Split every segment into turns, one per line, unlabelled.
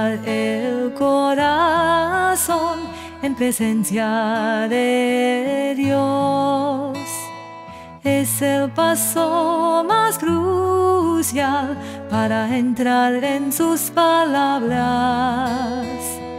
preparar el corazón en presencia de Dios. Es el paso más crucial para entrar en sus palabras.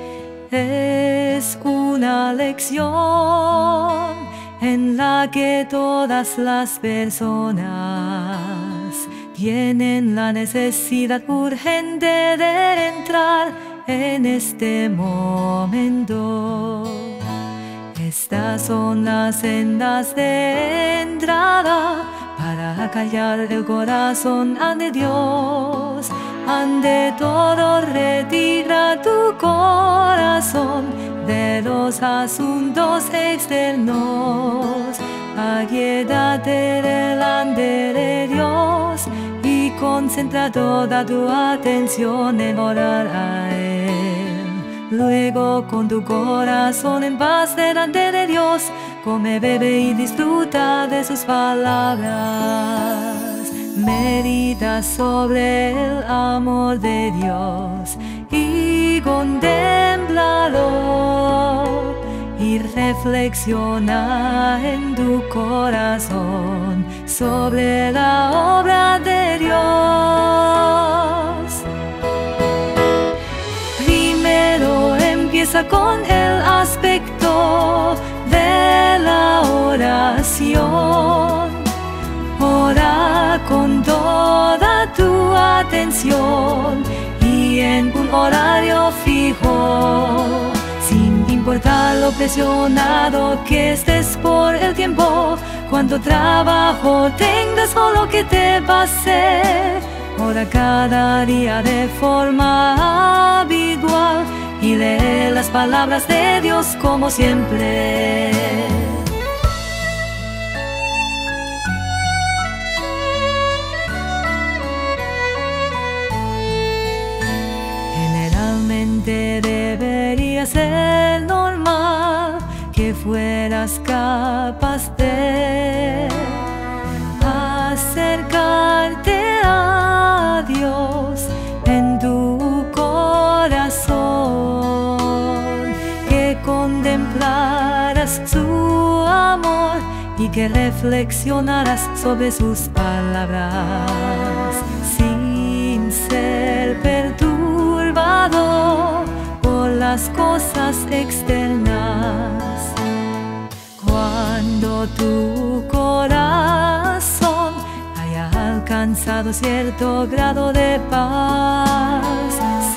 Es una lección en la que todas las personas tienen la necesidad urgente de entrar en este momento. Estas son las sendas de entrada para callar el corazón ante Dios. Ante todo, retira tu corazón de los asuntos externos. Aquíétate delante de Dios y concentra toda tu atención en orar a Él. Luego, con tu corazón en paz delante de Dios, come, bebe y disfruta de sus palabras. Medita sobre el amor de Dios y contémplalo, y reflexiona en tu corazón sobre la obra de Dios. Primero empieza con el aspecto de la oración. Ora con toda tu atención y en un horario fijo, sin importar lo presionado que estés por el tiempo, cuánto trabajo tengas o lo que te pase. Ora cada día de forma habitual y lee las palabras de Dios como siempre. Debería ser normal que fueras capaz de acercarte a Dios en tu corazón, que contemplaras su amor y que reflexionaras sobre sus palabras sin ser perturbado por las cosas externas. Cuando tu corazón haya alcanzado cierto grado de paz,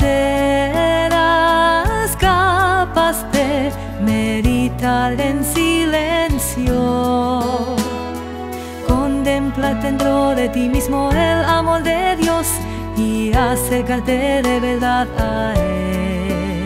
serás capaz de meditar en silencio. Contemplar dentro de ti mismo el amor de Dios y acercarte de verdad a Él,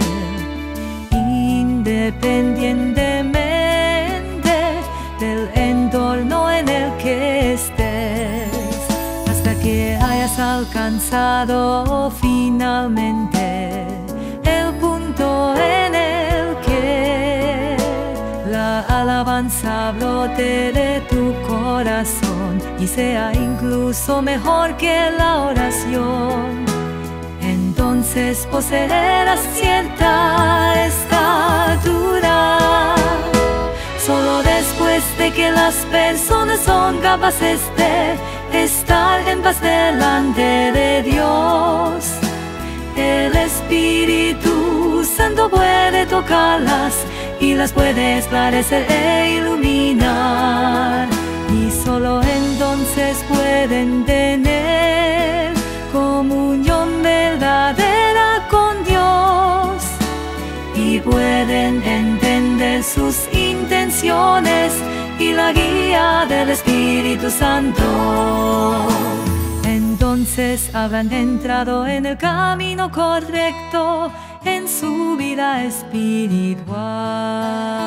independientemente del entorno en el que estés, hasta que hayas alcanzado finalmente el punto en el que la alabanza brote de tu corazón y sea incluso mejor que la oración. Entonces poseerás cierta estatura. Solo después de que las personas son capaces de estar en paz delante de Dios, el Espíritu Santo puede tocarlas y las puede esclarecer e iluminar. Y solo entonces pueden tener comunión verdadera con Dios y pueden entender sus intenciones y la guía del Espíritu Santo. Entonces habrán entrado en el camino correcto en su vida espiritual.